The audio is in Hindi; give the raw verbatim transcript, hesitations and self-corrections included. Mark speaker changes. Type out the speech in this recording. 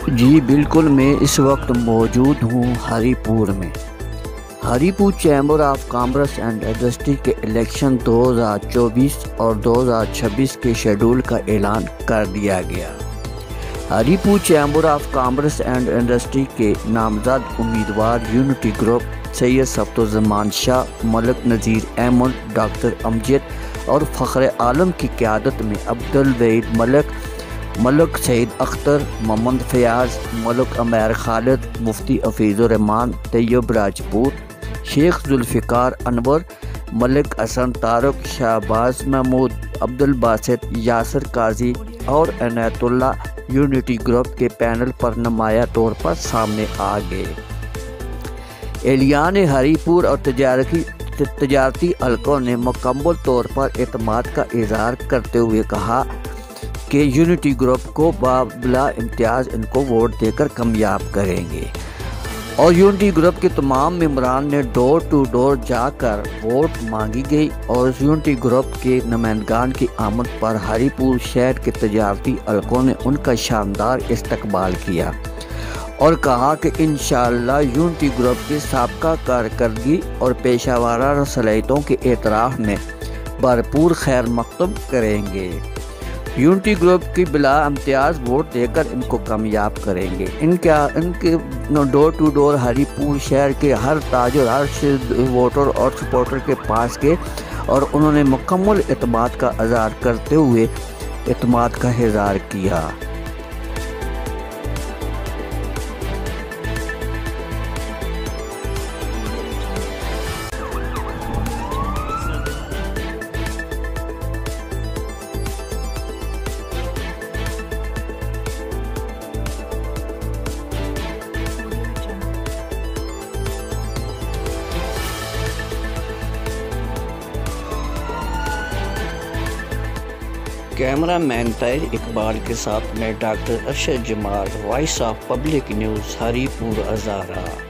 Speaker 1: जी बिल्कुल, मैं इस वक्त मौजूद हूँ हरीपुर में। Haripur chamber of commerce and industry के इलेक्शन दो हज़ार चौबीस और दो हज़ार छब्बीस के शेड्यूल का ऐलान कर दिया गया। Haripur chamber of commerce and industry के नामजद उम्मीदवार unity group Syed Saftuzzaman Shah, Malik Nazir Ahmed, doctor Amjad और फ़ख्र आलम की क़यादत में अब्दुल वहीद मलिक, मलिक सईद अख्तर, मोहम्मद फयाज, मलिक अमैर खालिद, मुफ्ती हफीजुर रहमान, तैयब राजपूत, शेख जुल्फ़िकार अनवर, मलिक हसन तारक, शाहबाज महमूद, अब्दुल बासित, यासिर काजी और इनायतुल्ला यूनिटी ग्रुप के पैनल पर नुमाया तौर पर सामने आ गए। एलिया ने हरीपुर और तजारती तजारती हलकों ने मुकम्मल तौर पर एतमाद का इजहार करते हुए कहा कि यूनिटी ग्रुप को बाबिला इम्तियाज़ इनको वोट देकर कामयाब करेंगे और यूनिटी ग्रुप के तमाम मेंबरान ने डोर टू डोर जाकर वोट मांगी गई और यूनिटी ग्रुप के नुमाइंदगान की आमद पर हरीपुर शहर के तजारती हलकों ने उनका शानदार इस्तकबाल किया और कहा कि इंशाअल्लाह यूनिटी ग्रुप की साबका कारकर्दगी और पेशा वाराना सलाहियतों के एतराफ़ में भरपूर खैर मकदम करेंगे। यूनिटी ग्रुप की बिला इम्तियाज़ वोट देकर इनको कामयाब करेंगे। इनका इनके डोर टू डोर हरीपुर शहर के हर ताजर, हर वोटर और सपोर्टर के पास गए और उन्होंने मुकम्मल एतमाद का इज़हार करते हुए एतमाद का इज़हार किया। कैमरा मैन ताहिर इकबाल के साथ मैं doctor Arshad Jamal, voice of public news, Haripur Hazara.